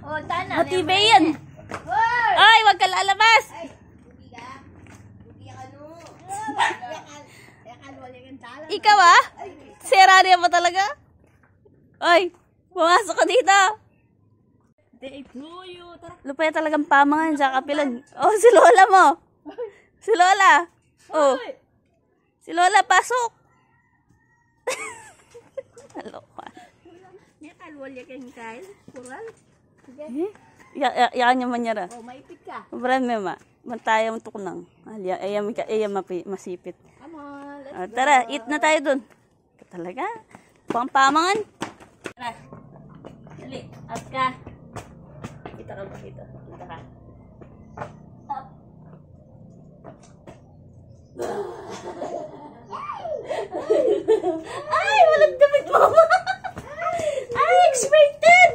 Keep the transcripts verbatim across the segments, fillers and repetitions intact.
Oh, tana. Matibay yan. Ay, wag ka lalabas. Ay, hindi ka. Hindi ka no. Ikaw ah? Sira niya mo talaga? Ay, pumasok ka dito. Lupay talagang pamangan sa kapilan. Oh, si Lola mo. Si Lola. Oh. Si Lola, pasok. Aloka. Niya kalwalya kang kain. Kural. Eh? Ya, ya, niya man niya ra. Oh, maipit ka. Maran me ma. Mantaya mo tuknang. Alya, ayam ka, ayam mapi, masipit. Come on, let's Ah, tara, eat na tayo dun. Talaga? Pang pamangan. Tara. Dali, at ka. Kita ka ba dito? Kita ka. Up. Ay, walang damit, mama. I expected.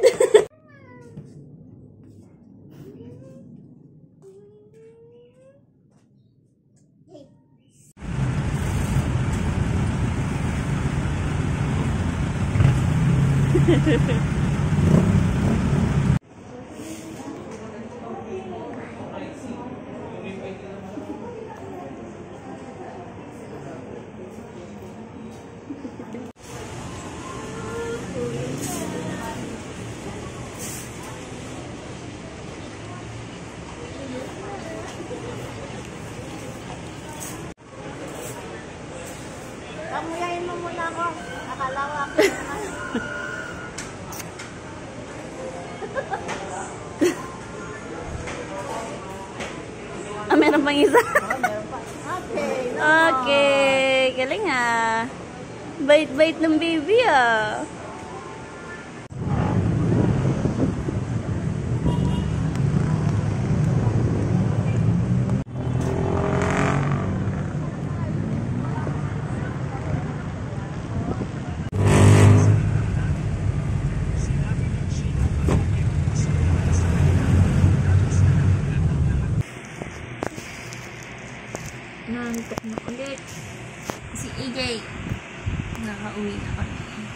Kamuyain mo muna ako. Akala ko ako naman. Ah, meron pang isa. Oh, meron pa. Okay. No. Okay, galing ah. Bait-bait ng baby ah. Nantok na ulit. Si E J. Nakauwi na kami.